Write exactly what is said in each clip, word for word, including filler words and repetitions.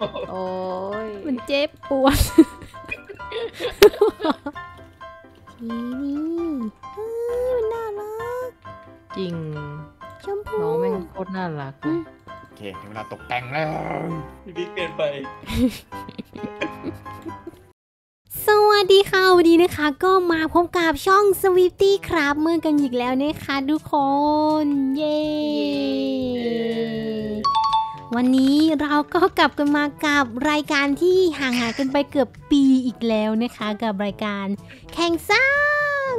โอ้ยมันเจ็บปวดทีนี่เฮ้ยมันน่ารักจริงชมพูน้องแม่งโคตรน่ารักเลยโอเคถึงเวลาตกแต่งแล้วพี่บิ๊กเกินไปสวัสดีค่ะวันนี้นะคะก็มาพบกับช่อง Sweetie ครับเมื่อกันอีกแล้วนะคะทุกคนเย้วันนี้เราก็กลับกันมากับรายการที่ห่างหายกันไปเกือบปีอีกแล้วนะคะกับรายการแข่งสร้าง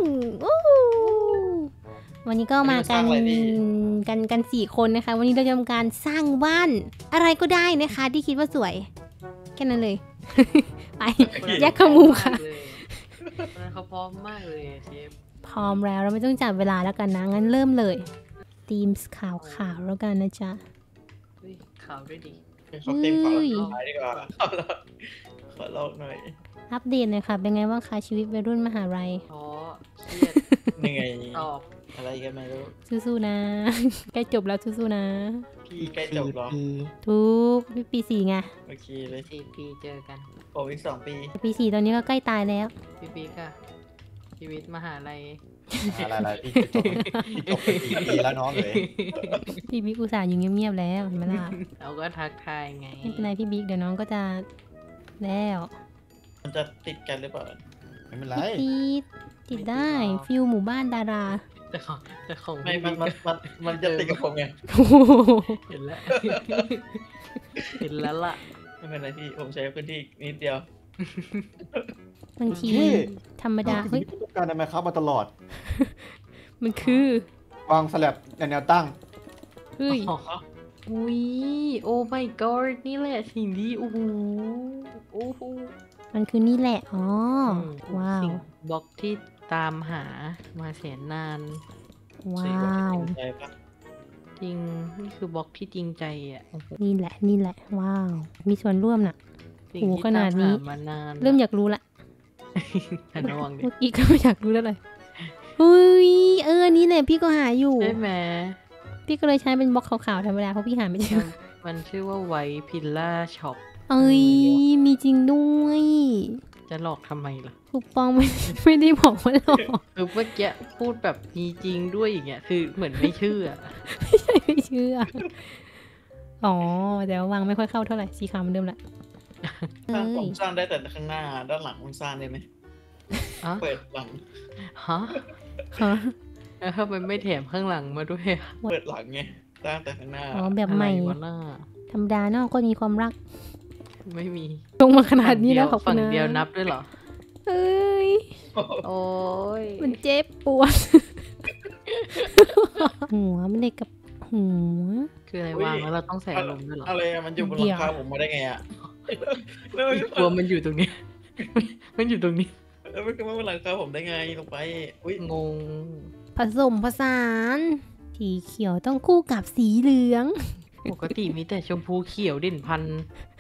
วันนี้ก็มากันกันกันสี่คนนะคะวันนี้เราจะทำการสร้างบ้านอะไรก็ได้นะคะที่คิดว่าสวยแค่นั้นเลย ไปแยกขมูค่ะเขาพร้อมมากเลยเชฟพร้อมแล้วเราไม่ต้องจับเวลาแล้วกันนะงั้นเริ่มเลยทีมขาวขาวแล้วกันนะจ๊ะขาวด้วยดิเขาเต็มขอลองดีกว่าขอลองหน่อยอัปเดตหน่อยค่ะเป็นไงบ้างคะชีวิตวัยรุ่นมหาลัยอ๋อเครียดยังไงตอบอะไรกันไม่รู้สู้ๆนะใกล้จบแล้วสู้ๆนะพี่ใกล้จบหรอทุกพี่ปีสี่ไงโอเคเลยสี่ปีเจอกันโอ้อีกสองปีปีสี่ตอนนี้ก็ใกล้ตายแล้วพี่ปีก็ชีวิตมหาลัยอะไรๆพี่จบจบปีปีแล้วน้องเลยพี่บิ๊กอุตส่าห์อยู่เงียบๆแล้วเห็นไหมล่ะเราก็ทักทายไงไม่เป็นไรพี่บิ๊กเดี๋ยวน้องก็จะแล้วมันจะติดกันหรือเปล่าไม่เป็นไรติดติดได้ฟิลหมู่บ้านดาราแต่ของแต่ของไม่มันมันมันมันจะติดกับผมไงเห็นแล้วเห็นแล้วล่ะไม่เป็นไรพี่ผมใช้พื้นที่นิดเดียวบางทีธรรมดาเฮ้ยการทำไมครับมาตลอดมันคือวางสลับในแนวตั้งเฮ้ยอุ้ยโอ้ my god นี่แหละสิ่งที่โอ้โหโอ้โหมันคือนี่แหละอ๋อว้าวบล็อกที่ตามหามาแสนนานว้าวจริงนี่คือบล็อกที่จริงใจอ่ะนี่แหละนี่แหละว้าวมีส่วนร่วมน่ะโอ้ขนาดนี้เริ่มอยากรู้ละเมื่อกี้ก็ไม่อยากรู้แล้วเลยเฮ้ยเออนี่แหละพี่ก็หาอยู่ใช่ไหมพี่ก็เลยใช้เป็นบล็อกขาวๆธรรมดาเพราะพี่หาไม่เจอมันชื่อว่าไวพิลล่าช็อปเอ้ยมีจริงด้วยจะหลอกทำไมล่ะคูปองไม่ไม่ได้บอกว่าหลอกคือเมื่อกี้พูดแบบมีจริงด้วยอย่างเงี้ยคือเหมือนไม่เชื่อไม่ใช่ไม่เชื่ออ๋อแต่วางไม่ค่อยเข้าเท่าไหร่สีขาวเหมือนเดิมแหละผมสร้างได้แต่ข้างหน้าด้านหลังผมสร้างได้ไหมเปิดหลังฮะฮะแล้วทำไมไม่แถมข้างหลังมาด้วยเปิดหลังไงสร้างแต่ข้างหน้าอ๋อแบบใหม่ธรรมดาเนาะก็มีความรักไม่มีลงมาขนาดนี้แล้วขอบคุณนะฝั่งเดียวนับด้วยเหรอเอ้ยโอ้ยมันเจ็บปวดหัวมันเด็กกับหัวคืออะไรวางแล้วเราต้องใส่ลมด้วยเหรออะไรมันอยู่บนหลังคาผมมาได้ไงอ่ะกลัวมันอยู่ตรงนี้มันอยู่ตรงนี้แล้วมันก็มาบนหลังคาผมได้ไงลงไปอุ้ยงงผสมผสานสีเขียวต้องคู่กับสีเหลืองปกติมีแต่ชมพูเขียวเด่นพัน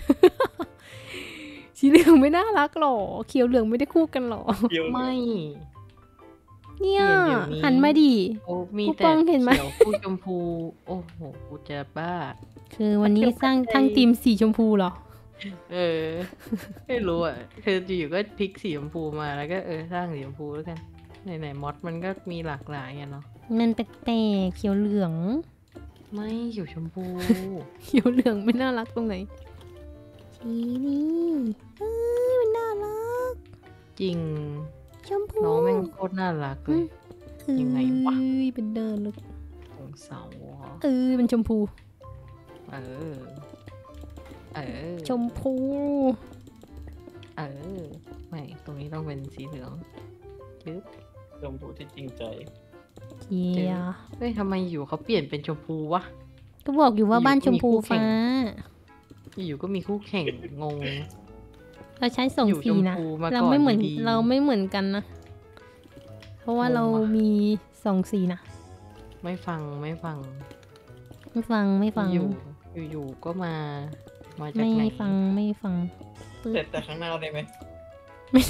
สีเหลืองไม่น่ารักหรอเขียวเหลืองไม่ได้คู่กันหรอไม่เนี่ยหันมาดิมีแต่เขียวคู่ชมพูโอ้โหกูจะบ้าคือวันนี้สร้างทั้งทีมสีชมพูเหรอเออไม่รู้อ่ะคืออยู่ก็พลิกสีชมพูมาแล้วก็เออสร้างสีชมพูแล้วกันไหนๆมอดมันก็มีหลากหลายอ่ะเนาะมันแปลกๆเขียวเหลืองไม่เขียวชมพูเขียวเหลืองไม่น่ารักตรงไหนสีนี่เอ้ยมันน่ารักจริงชมพูน้องแม่งโคตรน่ารักเลยยังไงวะเป็นเดินเลยของเสาเออเป็นชมพูเออเออชมพูเออไม่ตรงนี้ต้องเป็นสีเหลืองจึ๊บชมพูที่จริงใจเกียเฮ้ยทำไมอยู่เขาเปลี่ยนเป็นชมพูวะก็บอกอยู่ว่าบ้านชมพูฟ้าอยู่ก็มีคู่แข่งงงเราใช้สองสีนะเราไม่เหมือนเราไม่เหมือนกันนะเพราะว่าเรามีสองสีนะไม่ฟังไม่ฟังไม่ฟังไม่ฟังอยู่อยู่ก็มามาจากไหนไม่ฟังไม่ฟังเสร็จแต่ข้างหน้าได้ไหมไม่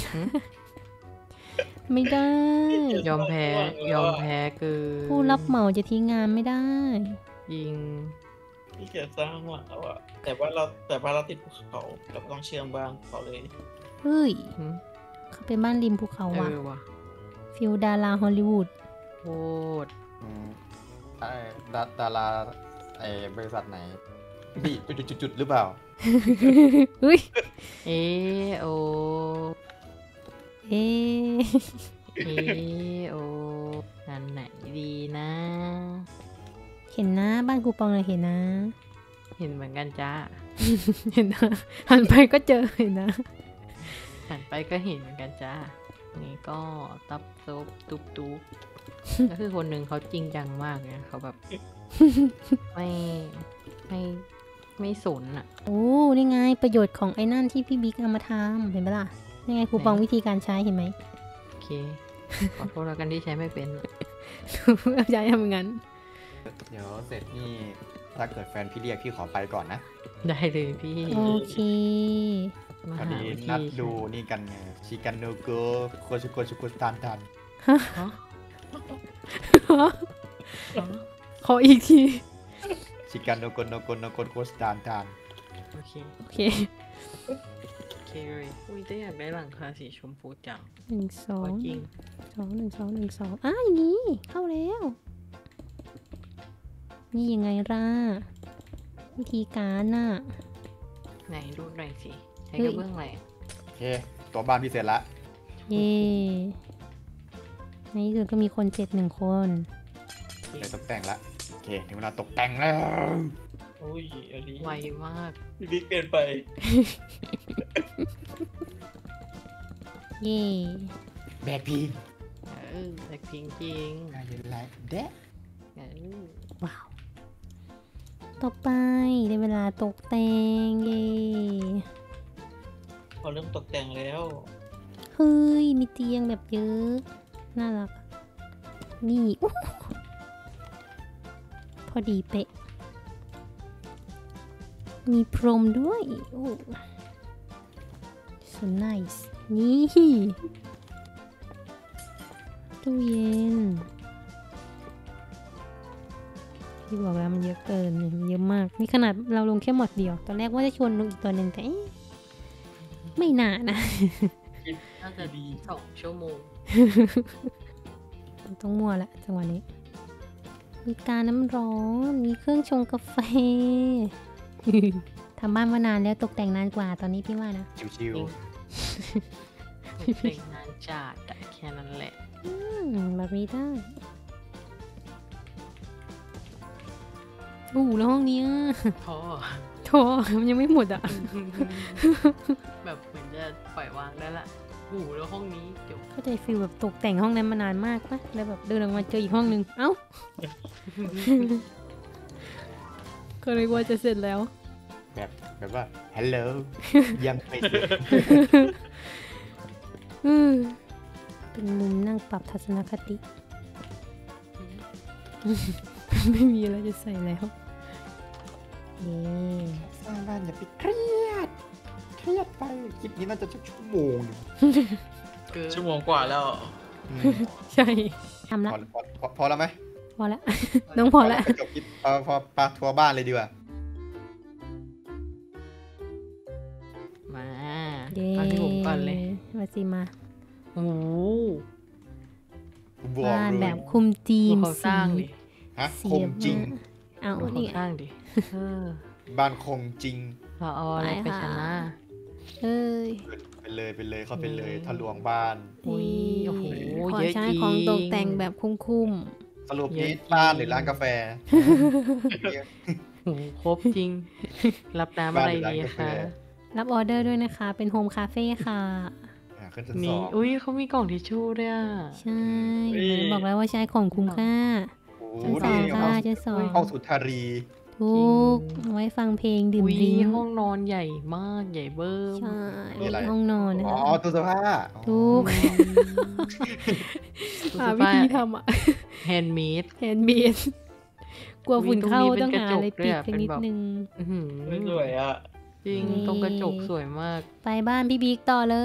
ไม่ได้ยอมแพ้ยอมแพ้คือผู้รับเหมาจะทิ้งงานไม่ได้ยิงพี่เกียรสร้างหลังแล้วอ่ะแต่ว่าเราแต่ว่าเราติดภูเขาเราก็ต้องเชื่อมบ้างเขาเลยเฮ้ยหืมเขาเป็นบ้านริมภูเขาเอว่ะอว่ะฟิลดาราฮอลลีวูดโคตรอืมไอ้ดาดาราไอ้บริษัทไหนบีจุดๆๆหรือเปล่าเฮ้ยเอโอเอ๊ะเอโออันไหนดีนะเห็นนะบ้านครูปองเลยเห็นนะเห็นเหมือนกันจ้าเห็นนะหันไปก็เจอเห็นนะหันไปก็เห็นเหมือนกันจ้า นี่ก็ตับซุบตุบตุบ ก็คือคนหนึ่งเขาจริงจังมากเนี่ยเขาแบบ ไม่ไม่ไม่สนอ่ะโอ้นี่ไงประโยชน์ของไอ้นั่นที่พี่บิ๊กเอามาทำเห็นปะล่ะนี่ไงครูปองวิธีการใช้เห็นไหมโอเค ขอโทษแล้วกันที่ใช้ไม่เป็นเอาใจทำงั้นเดี๋ยวเสร็จนี่ถ้าเกิดแฟนพี่เรียกพี่ขอไปก่อนนะได้เลยพี่โอเคมาพอหาดีวิธีนัดดูนี่กันไงชิกันโนโกโคชิโกชิโกตานทันฮะขออีกทีชิกันโนโกโนโกโนโกโคสตานทันโอเคโอเคโอเคเลยอุ้ยได้อยากได้หลังคาสีชมพูจังหนึ่งสอขงจริงสองหนึ่งสองหนึ่งสองอ่ะอย่างนี้เข้าแล้ว นี่ยังไงล่ะ วิธีการน่ะไหนดูหน่อยสิ ใช้เฮ้กยระเบื้องอะไรโอเค ตัวบ้านพี่เสร็จละเย่ในที่สุดก็มีคนเจ็ดหนึ่งคนเดี๋ยวตกแต่งละโอเคถึงเวลาตกแต่งแล้วโอ้ยอันนี้ไวมากพี่บิ๊กเกินไปเย่แบกพีเออแต่จริงจริงได้เลยไรเดะๆเออว้าว ต่อไปได้เวลาตกแต่งเย่พอเริ่มตกแต่งแล้วเฮ้ย มีเตียงแบบเยอะ น่ารักอะนี่อู้หูพอดีเป๊ะ มีพรมด้วยโอ้ so nice นี่ตู้เย็น พี่บอกแล้วมันเยอะเกินเนี่ยมันเยอะมาก นี่ขนาดเราลงแค่หมดเดียว ตอนแรกว่าจะชวนลงอีกตัวหนึ่งแต่เอ๊ะไม่น่านะน่าจะดีสองชั่วโมงต้องมั่วละจังหวะนี้ มีการน้ำร้อน มีเครื่องชงกาแฟ ทำบ้านมานานแล้วตกแต่งนานกว่าตอนนี้พี่ว่านะชิวจริง แต่งงานจัดอะแค่นั้นแหละอืมแบบนี้ได้โอ้โหแล้วห้องเนี้ยพ่อโถมันยังไม่หมดอ่ะแบบเหมือนจะปล่อยวางได้ละหูแล้วห้องนี้จบเข้าใจฟีลแบบตกแต่งห้องนั้นมานานมากปะแล้วแบบเดินออกมาเจออีกห้องนึง เอ้า ก็เลยว่าจะเสร็จแล้วๆแบบแบบว่าฮัลโหลยังไม่เสร็จอืมเป็นมุมนั่งปรับทัศนคติ ไม่มีอะไรจะใส่แล้ว เย้สร้างบ้านอย่าไปเครียด เครียดไปคลิปนี้น่าจะชั่วโมงหนึ่งเกินชั่วโมงกว่าแล้วอืมใช่ทำพละอพอพอพอแล้วไหมพอละ น้องพอละไปจบคลิปพอพอปาทัวร์บ้านเลยดีกว่ามาเย้เอาที่ผมก่อนเลยมาสิมาโอ้โหบวกบ้านเลแบยบคุมจีดูมเขาสร้างดิฮะสีคงจริงเอาดูเขานี่สร้างดิเออบ้านคงจริงเราเอาอะไรไปชนะเอ้ยไปเลยไปเลยเข้าไปเลยทะลวงบ้านอุ้ยโอ้โหขอเยอะใช้จริงของตกแต่งแบบคุ้มสรุปเยอะนี้จริงบ้านหรือร้านกาแฟโอ้โหครบจริง รับน้ำอะไรดีคะๆ รับออเดอร์ด้วยนะคะ เป็นโฮมคาเฟ่ค่ะอ่ะขึ้นชั้นสนี่องอุ้ยเขามีกล่องทิชชู่ด้วยอ่ะใช่ไม่ได้บอกแล้วว่าใช้ของคุ้มค่าโอ้ชั้นโหสองนี่ค่ะห้องชั้นสองห้องสุทารีทุกเอาไว้ฟังเพลงดื่มอุ้ยดริ้งห้องนอนใหญ่มากใหญ่เบิ้มใช่ห้องนอนนะอ๋อคะตู้เสื้อผ้าทุก หาวิธีทำอ่ะแฮนด์เมดแฮนด์เมดกลัวฝุ่นเข้าอุ๊ยตรงนี้ต้องหาอะไรเป็นกปิระดจกด้วยอะเป็นแบบสักนิดนึงอื้อหือสวยอ่ะจริงนี่ตรงกระจกสวยมากไปบ้านพี่บิ๊กต่อเลย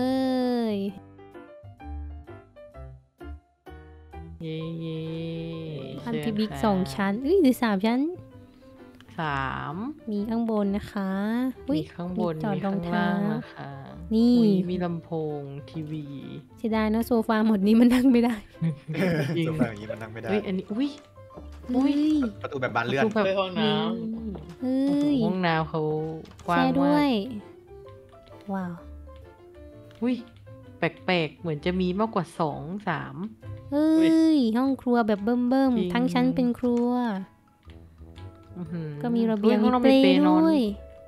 เย่เย่บ้านพี่บิ๊กสองชั้นเอ้ยหรือสามชั้นสสามมีข้างบนนะคะอุ๊ยมีข้างบนจอดมีรอข้าง งเท้าล่างนะคะนี่อุ๊ยมีลำโพงทีวีเสียดายนะโซฟาหมดนี้มันนั่งไม่ได้จริงโซฟาอย่างนี้มันนั่งไม่ได้เฮ้ยอันนี้อุ้ยเฮ้ยประตูแบบบานเลื่อนประตูแบบไปห้องน้เฮ้โอ้โหยห้องน้ำเขากว้างแช่ด้มาวยกว้าวอุ้ยแปลกๆเหมือนจะมีมากกว่าสองสามเฮ้ย ห้องครัวแบบเบิ่มเบิ่มๆจริงทั้งชั้นเป็นครัวอื้อหือก็มีระเบียงฮ้มีห้องเปลนอนมีเปลนอนด้วย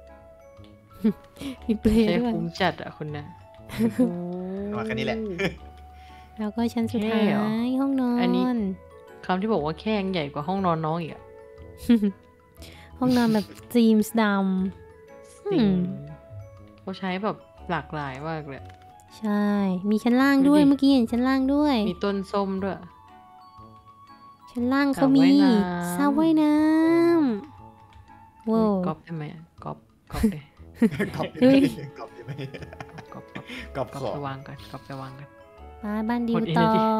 มีเปลใช้ด้วยคุ้มจัดอ่ะคุณนะนอนแค่นี้แหละแล้วก็ชั้นสุดแค่ท้าเหรอยห้องนออันนี้นคำที่บอกว่าแค่ยังใหญ่กว่าห้องนอนน้องอีกอ่ะห้องนอนแบบจีมส์ดจริงอืมเขาใช้แบบหลากหลายมากเลยำใช่ มีชั้นล่างด้วยดูดิเมื่อกี้เห็นชั้นล่างด้วยมีต้นส้มด้วยชั้นล่างสระเขามีว่ายน้ำสระว่ายน้ำว้าวก๊อปได้ไหมอะก๊อปก๊อปเลยกรอบเฮ้ยกรอบใช่ไหมก๊อปก๊อปกรอบก๊อปขอไปวางก่อนก๊อปไปวางก่อนมาบ้านดิกวดต่อ energy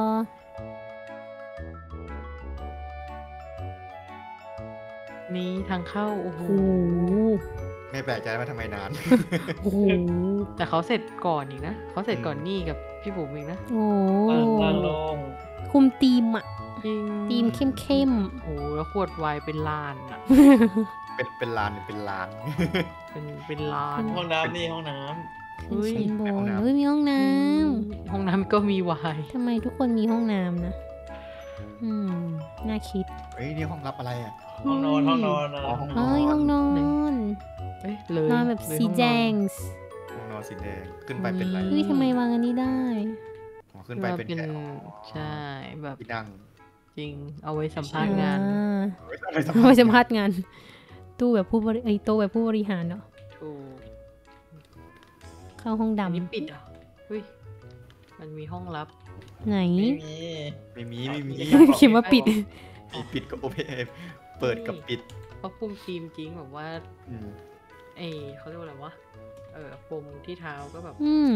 นี่ทางเข้าโอ้โหโอ้โหไม่แปลกใจว่าทำไมนานโอ้โหแต่เขาเสร็จก่อนอีกนะเขาเสร็จก่อนนี่กับพี่บุ๋มอีกนะโอ้ำโหบ้านบ้านโล่งคุมธีมอะจริงธีมเข้มเข้มโอ้โหแล้วขวดไวน์เป็นลานอ่ะเป็นเป็นลานเป็นลานเป็นเป็นลานห้องน้ำนี่ห้องน้ๆขึ้นเฮ้ยชั้นบห้องนน้ำเฮ้ยมีห้องน้ห้องน้ำก็มีไวน์ำทำไมทุกคนมีห้องน้ำนะ อืม น่าคิดเฮ้ยนี่ห้องรับอะไรอ่ะำห้องนอนห้องนอนอะอ๋อห้องเฮ้ยห้องนอนเอ้ยเลยนอนแบบเลยสีห้องนอนแดงห้องนอนสีแดงขึ้นไปเป็นไรเฮ้ยทำไมวางอันนี้ได้อ๋อขึ้นไปเป็นเป็นแค่ใช่แบบที่นั่งจริงเอาไว้สัมภาษณ์งานอ่าเอาไปสัมเอาไว้สัมภาภาษณ์ษณ์งาน ตู้แบบผู้บริไอยโต๊ะแบบผู้บริหารเนาะถูกเข้าห้องอันนี้ดำปิดเหรอเฮ้ยมันมีห้องลับไหนไม่มีไม่มีไม่มีเขียนว่าปิดมีปิดกับโอเพนเปิดกับปิดเพราะปุ่มทีมจริงแบบว่าอืมเอเขาเรียกว่าอะไรวะเออปมที่เท้าก็แบบอืม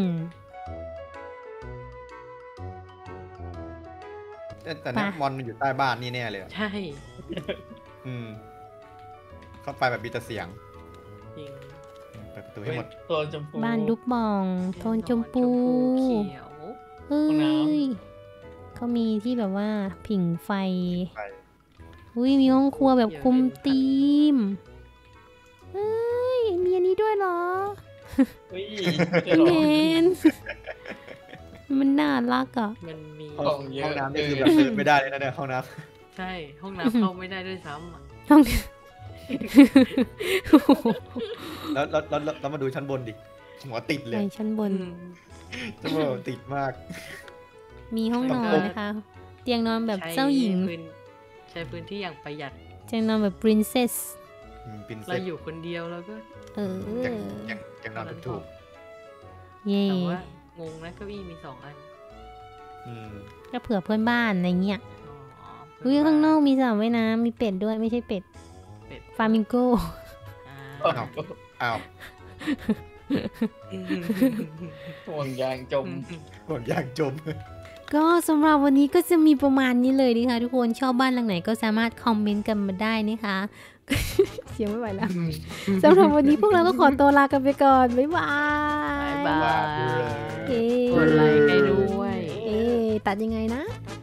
แต่แต่เนี่ยไปมอนมันอยู่ใต้บ้านนี่แน่เลยอะใช่อืมเข้าไปแบบมีแต่เสียงจริงเปิดประตูให้หมดตัวชมพูบ้านดุกบอง โทนชมพูเขียวเฮ้ห้องน้ยเขามีที่แบบว่าผิงไฟไปอุ้ยมีห้องครัวแบบคุมธีม เฮ้ย มีอันนี้ด้วยเหรอเฮ้ยเมน มันน่ารักอ่ะมันมีห้องเยห้องอะน้ำนี่คือแบบเดินไม่ได้เลยนะเนี่ยห้องน้ใช่ห้องน้ำเข้าไม่ได้ด้วยซ้ำอะห้องำแล้วแล้วแล้วแล้วแล้วมาดูชั้นบนดิหัวติดเลไปยชั้นบนอืมชั้นบนติดมากมีห้องนอนนะคะ เตียงนอนแบบเจ้าหญิงใช้พื้นใช้พื้นที่อย่างประหยัดเตียงนอนแบบ princess อืมปินเซ็เราตอยู่คนเดียวแล้วก็เออยังยังยังนอนเป็นถูกเย่แต่ว่างงนะเก้าอี้มีสองอันอืมก็เผื่อเพื่อนบ้านอะไรเงี้ยอ๋ออุ้ยข้างนอกมีสระว่ายน้ำมีเป็ดด้วยไม่ใช่เป็ดเป็ดฟามิงโกอ่าอ้าวอ้าวห่วงยางจมห่วงยางจมก็สำหรับวันนี้ก็จะมีประมาณนี้เลยนะคะทุกคนชอบบ้านหลังไหนก็สามารถคอมเมนต์กันมาได้นะคะ เสียงไม่ไหวแล้วสำหรับวันนี้พวกเราก็ขอตัวลากันไปก่อน บ๊ายบายบายบายเอ๊กดไลค์ให้ด้วยเอ๊ตัดยังไงนะก